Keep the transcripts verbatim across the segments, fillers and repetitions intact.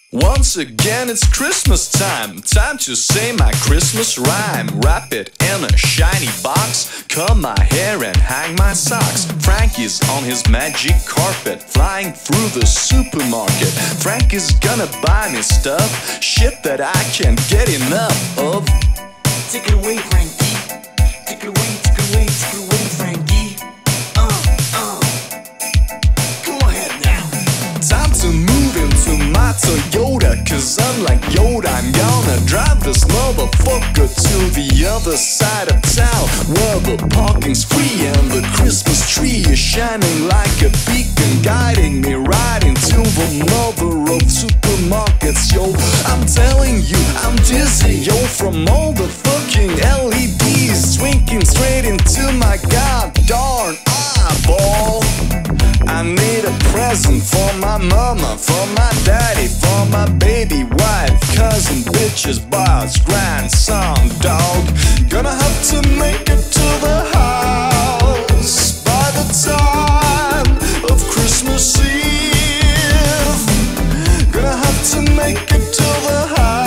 Once again it's Christmas time, time to say my Christmas rhyme. Wrap it in a shiny box, comb my hair and hang my socks. Frankie's on his magic carpet, flying through the supermarket. Frankie's gonna buy me stuff, shit that I can't get enough of. Take it away, Frankie. Take it away, take it away, take it away, Frankie. Uh, uh. Go ahead now. Time to move into my Toyota, cause unlike Yoda, I'm gonna drive this motherfucker to the other side of town, where the parking's free and the Christmas tree is shining like a beacon, guiding me right into the mother of supermarkets, yo. I'm telling you, I'm dizzy, yo, from all the fucking L E Ds twinking straight into my god darn eyeball. I need a present for my mama, for my daddy, for my baby wife, cousin, bitches, boss, grandson, dog. Gonna have to make it to the house by the time of Christmas Eve. Gonna have to make it to the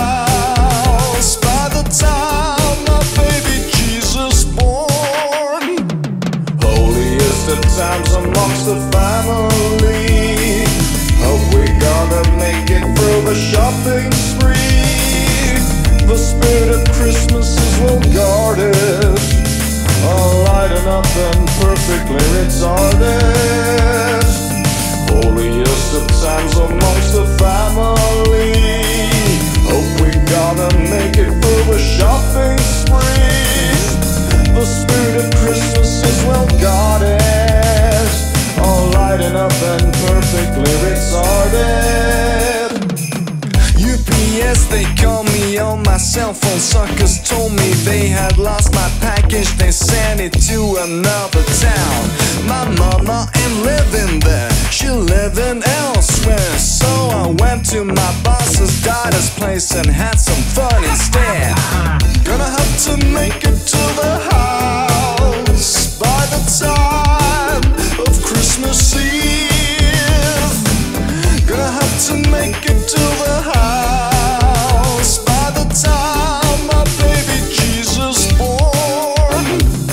house by the time my baby Jesus born. Holiest of times amongst the family, hope we gonna make it through the shopping spree. The spirit of Christmas is well guarded, all lighten up and perfectly retarded. Holiest of times amongst the family, hope we gonna make it through the shopping spree. The spirit of Christmas is well guarded, all lighten up and perfectly retarded. U P S, they call me on my cell phone. Suckers told me they had lost my package, they sent it to another town. My mama ain't living there, she living elsewhere. So I went to my boss's daughter's place and had some fun instead. Gonna have to make it to the house by the time of Christmas Eve. Gonna have to make it to the house by the time my baby Jesus born.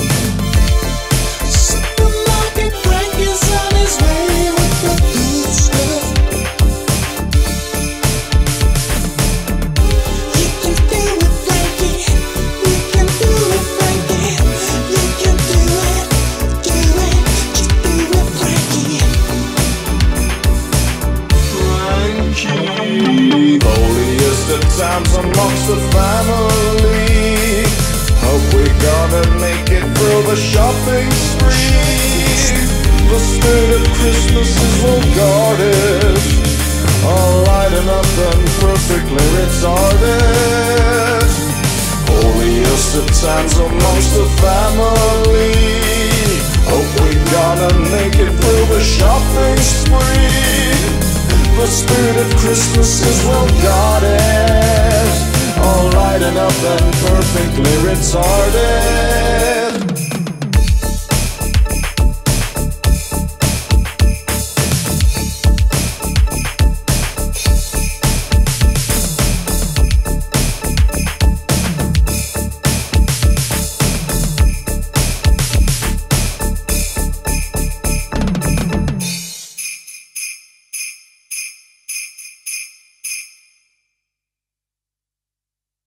Supermarket Frankie's on his way with the good stuff. You can do it, Frankie. You can do it, Frankie. You can do it, do it, just do it, Frankie. Frankie, holiest of times amongst the family, hope we gonna make it through the shopping spree. The spirit of Christmas is well guarded, all lighten up and perfectly retarded. Holiest of times amongst the family, hope we gonna make it through the shopping spree. The spirit of Christmas is well guarded, all lighten up and perfectly retarded.